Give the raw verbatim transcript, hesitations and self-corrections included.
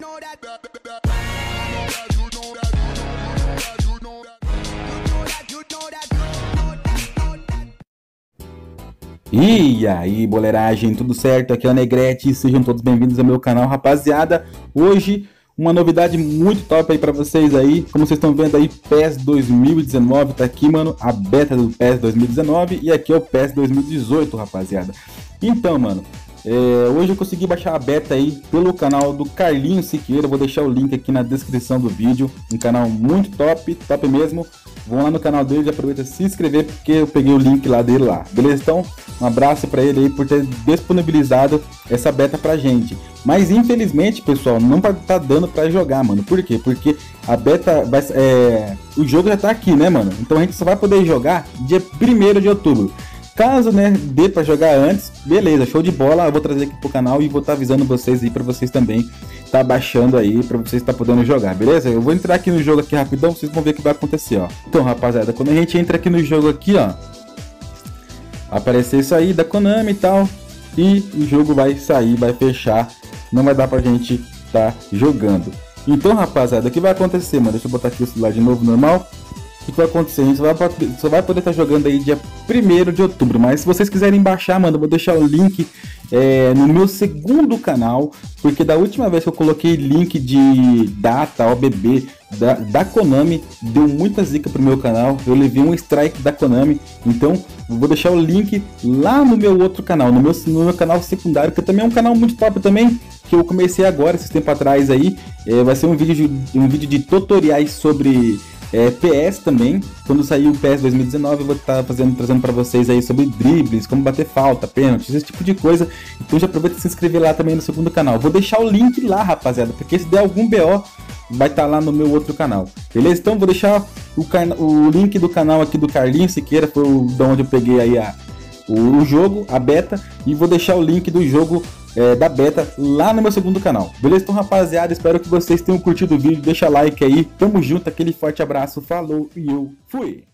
E aí, boleiragem, tudo certo? Aqui é o Negrete, sejam todos bem-vindos ao meu canal, rapaziada. Hoje, uma novidade muito top aí pra vocês aí. Como vocês estão vendo aí, P E S dois mil e dezenove tá aqui, mano. A beta do P E S dois mil e dezenove e aqui é o P E S dois mil e dezoito, rapaziada. Então, mano, é, hoje eu consegui baixar a beta aí pelo canal do Carlinhos Siqueira. Vou deixar o link aqui na descrição do vídeo. Um canal muito top, top mesmo. Vão lá no canal dele e aproveita se inscrever, porque eu peguei o link lá dele lá, beleza? Então, um abraço pra ele aí por ter disponibilizado essa beta pra gente. Mas infelizmente, pessoal, não vai estar dando pra jogar, mano. Por quê? Porque a beta vai, é... o jogo já tá aqui, né, mano? Então a gente só vai poder jogar dia primeiro de outubro. Caso, né, dê pra jogar antes, beleza, show de bola. Eu vou trazer aqui pro canal e vou estar avisando vocês aí pra vocês também tá baixando aí, pra vocês tá podendo jogar, beleza? Eu vou entrar aqui no jogo aqui rapidão, vocês vão ver o que vai acontecer, ó. Então, rapaziada, quando a gente entra aqui no jogo aqui, ó, aparecer isso aí da Konami e tal, e o jogo vai sair, vai fechar, não vai dar pra gente tá jogando. Então, rapaziada, o que vai acontecer, mano? Deixa eu botar aqui o celular de novo, normal. O que vai acontecer? A gente só vai, só vai poder estar tá jogando aí dia primeiro de outubro. Mas se vocês quiserem baixar, mano, eu vou deixar o link é, no meu segundo canal. Porque da última vez que eu coloquei link de data, O B B, da, da Konami, deu muita zica pro meu canal. Eu levei um strike da Konami. Então eu vou deixar o link lá no meu outro canal, no meu, no meu canal secundário, que também é um canal muito top também, que eu comecei agora, esses tempos atrás aí. É, vai ser um vídeo, de, um vídeo de tutoriais sobre... É, P S também. Quando sair o P S dois mil e dezenove eu vou estar tá fazendo, trazendo para vocês aí sobre dribles, como bater falta, pênaltis, esse tipo de coisa. Então já aproveita e se inscrever lá também no segundo canal. Vou deixar o link lá, rapaziada, porque se der algum B O vai estar tá lá no meu outro canal, beleza? Então vou deixar o, o link do canal aqui do Carlinhos Siqueira, foi o, de onde eu peguei aí a, o, o jogo, a beta, e vou deixar o link do jogo É, da beta lá no meu segundo canal, beleza? Então, rapaziada, espero que vocês tenham curtido o vídeo, deixa like aí, tamo junto, aquele forte abraço, falou e eu fui!